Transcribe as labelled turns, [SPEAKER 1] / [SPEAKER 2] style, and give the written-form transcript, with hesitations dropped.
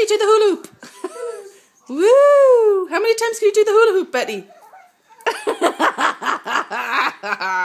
[SPEAKER 1] do the hula hoop? Woo! How many times can you do the hula hoop, Betty?